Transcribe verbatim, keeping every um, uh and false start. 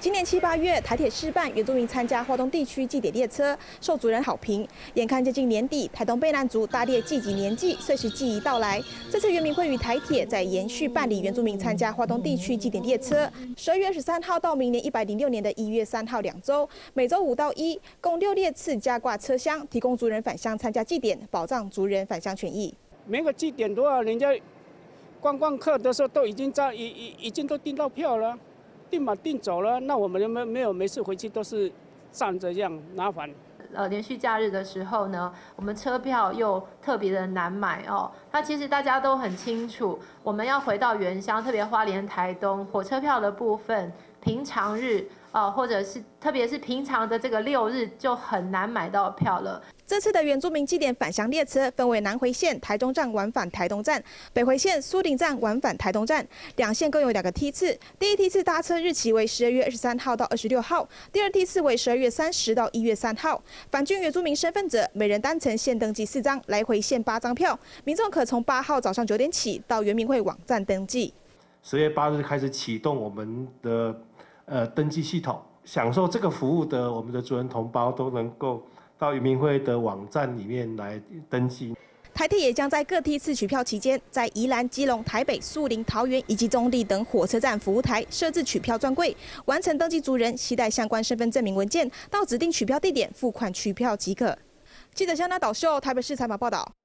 今年七八月，台铁试办原住民参加花东地区祭典列车，受族人好评。眼看接近年底，台东卑南族大列祭祭年祭，岁时祭仪到来。这次原民会与台铁在延续办理原住民参加花东地区祭典列车，十二月二十三号到明年一百零六年的一月三号两周，每周五到一，共六列次加挂车厢，提供族人返乡参加祭典，保障族人返乡权益。 每个祭典的话，人家观光客的时候都已经在已已已经都订到票了。 订嘛订走了，那我们没没有每次回去都是站着这样麻烦。 呃，连续假日的时候呢，我们车票又特别的难买哦。那其实大家都很清楚，我们要回到原乡，特别花莲、台东，火车票的部分，平常日啊、呃，或者是特别是平常的这个六日，就很难买到票了。 这次的原住民祭典返乡列车分为南回线台中站往返台东站，北回线苏林站往返台东站，两线各有两个梯次。第一梯次搭车日期为十二月二十三号到二十六号，第二梯次为十二月三十到一月三号。返军原住民身份者，每人单程限登记四张，来回限八张票。民众可从八号早上九点起到原民会网站登记。 十月八日开始启动我们的呃登记系统，享受这个服务的我们的族人同胞都能够 到原民会的网站里面来登记。 台铁也将在各梯次取票期间，在宜兰、基隆、台北、树林、桃园以及中立等火车站服务台设置取票专柜，完成登记族人携带相关身份证明文件到指定取票地点付款取票即可。记者香娜导秀台北市采访报道。